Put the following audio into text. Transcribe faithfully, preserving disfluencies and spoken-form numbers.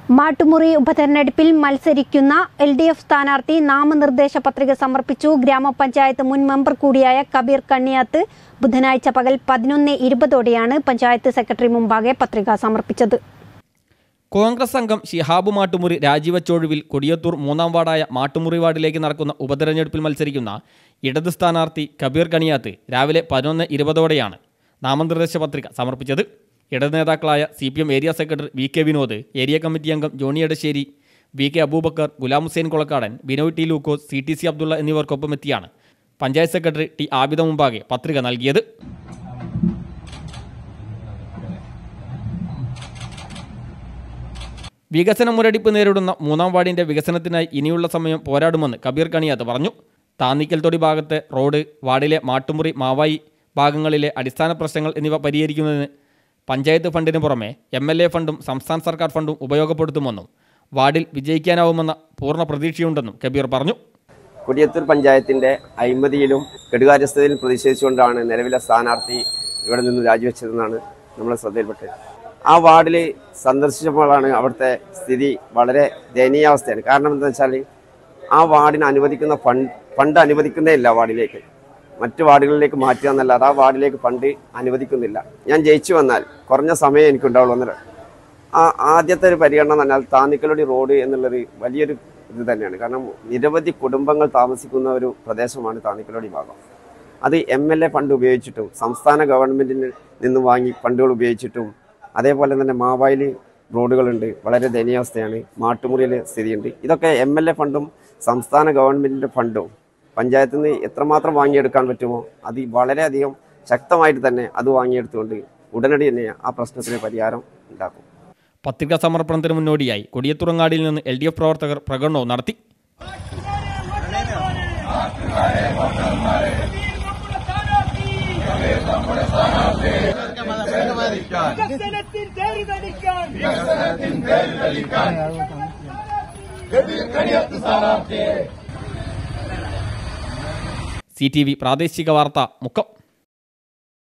മാട്ടുമുറി ഉപതെരഞ്ഞെടുപ്പിൽ മത്സരിക്കുന്ന L D F സ്ഥാനാർത്ഥി നാമനിർദ്ദേശ പത്രിക സമർപ്പിച്ചു. ഗ്രാമപഞ്ചായത്ത് മുൻ മെമ്പർ കൂടിയായ കബീർ കണ്ണിയാത്ത് ബുധനാഴ്ച പകൽ പതിനൊന്ന് ഇരുപതോടെയാണ് പഞ്ചായത്ത് സെക്രട്ടറി മുമ്പാകെ പത്രിക സമർപ്പിച്ചത്. കോൺഗ്രസ് അംഗം ഷിഹാബ് മാട്ടുമുറി രാജിവെച്ചൊഴിവിൽ കൊടിയത്തൂർ മൂന്നാം വാർഡായ മാട്ടുമുറി വാർഡിലേക്ക് നടക്കുന്ന ഉപതെരഞ്ഞെടുപ്പിൽ മത്സരിക്കുന്ന ഇടത് സ്ഥാനാർത്ഥി കബീർ കണ്ണിയാത്ത് രാവിലെ പതിനൊന്ന് ഇരുപതോടെയാണ് നാമനിർദ്ദേശ പത്രിക സമർപ്പിച്ചത്. ഇടത് നേതാക്കളായ C P M area secretary V K Vinod, area committee അംഗം Johny Edassery, V K Aboobacker, Gulam Hussain Kolakkadan, Binoy T Lukose, C T C Abdulla എന്നിവർക്കൊപ്പമെത്തിയാണ് പഞ്ചായത്ത് സെക്രട്ടറി ടി ആബിദ മുമ്പാകെ പത്രിക നൽകിയത്. വികസന മുരടിപ്പ് നേരിടുന്ന മൂന്നാം വാർഡിന്റെ വികസനത്തിനായി ഇനിയുള്ള സമയം പോരാടുമെന്ന് കബീർ കണ്ണിയാത്ത് പറഞ്ഞു. താന്നിക്കൽ തൊടി ഭാഗത്തെ റോഡ്, വാർഡിലെ മാട്ടുമുറി മാവായി ഭാഗങ്ങളിലെ അടിസ്ഥാന പ്രശ്നങ്ങൾ എന്നിവ പരിഹരിക്കുന്നതിന് പഞ്ചായത്ത് ഫണ്ടിന് പുറമെ എം എൽ എ ഫണ്ടും സംസ്ഥാന സർക്കാർ ഫണ്ടും ഉപയോഗപ്പെടുത്തുമെന്നും വാർഡിൽ വിജയിക്കാനാവുമെന്ന പൂർണ്ണ പ്രതീക്ഷയുണ്ടെന്നും കബീർ പറഞ്ഞു. കൊടിയത്തൂർ പഞ്ചായത്തിന്റെ അഴിമതിയിലും കെടുകാര്യസ്ഥതയിലും പ്രതിഷേധിച്ചുകൊണ്ടാണ് നിലവിലെ സ്ഥാനാർത്ഥി ഇവിടെ നിന്ന് രാജിവെച്ചതെന്നാണ് നമ്മളെ ശ്രദ്ധയിൽപ്പെട്ടത്. ആ വാർഡിൽ സന്ദർശിച്ചപ്പോഴാണ് അവിടുത്തെ സ്ഥിതി വളരെ ദയനീയാവസ്ഥയാണ്. കാരണം എന്താ വെച്ചാൽ ആ വാർഡിന് അനുവദിക്കുന്ന ഫണ്ട് ഫണ്ട് അനുവദിക്കുന്നേ ഇല്ല. വാർഡിലേക്ക് മറ്റു വാർഡുകളിലേക്ക് മാറ്റുക എന്നല്ലാതെ ആ വാർഡിലേക്ക് ഫണ്ട് അനുവദിക്കുന്നില്ല. ഞാൻ ജയിച്ചു വന്നാൽ കുറഞ്ഞ സമയം എനിക്കുണ്ടാവുള്ളൂ എന്നല്ല. ആ ആദ്യത്തെ ഒരു പരിഗണന എന്ന് പറഞ്ഞാൽ താന്നിക്കലോടി റോഡ് എന്നുള്ളൊരു വലിയൊരു ഇത് തന്നെയാണ്. കാരണം നിരവധി കുടുംബങ്ങൾ താമസിക്കുന്ന ഒരു പ്രദേശമാണ് താന്നിക്കലോടി ഭാഗം. അത് എം എൽ എ ഫണ്ട് ഉപയോഗിച്ചിട്ടും സംസ്ഥാന ഗവൺമെൻറ്റിൽ നിന്ന് വാങ്ങി ഫണ്ടുകൾ ഉപയോഗിച്ചിട്ടും അതേപോലെ തന്നെ മാവായിൽ റോഡുകളുണ്ട്, വളരെ ദയനീയാവസ്ഥയാണ്. മാട്ടുമുറിയിൽ സ്ഥിതിയുണ്ട്. ഇതൊക്കെ എം എൽ എ ഫണ്ടും സംസ്ഥാന ഗവൺമെൻറ്റിൻ്റെ ഫണ്ടും പഞ്ചായത്തിൽ നിന്ന് എത്രമാത്രം വാങ്ങിയെടുക്കാൻ പറ്റുമോ അത് വളരെയധികം ശക്തമായിട്ട് തന്നെ അത് വാങ്ങിയെടുത്തുകൊണ്ട് ഉടനടി തന്നെ ആ പ്രശ്നത്തിന് പരിഹാരം ഉണ്ടാക്കും. പത്രികാ സമർപ്പണത്തിന് മുന്നോടിയായി കൊടിയത്തുറങ്ങാടിയിൽ നിന്ന് എൽ ഡി എഫ് പ്രവർത്തകർ പ്രകടനവും നടത്തി. സി ടി വി പ്രാദേശിക വാർത്ത മുക്കം.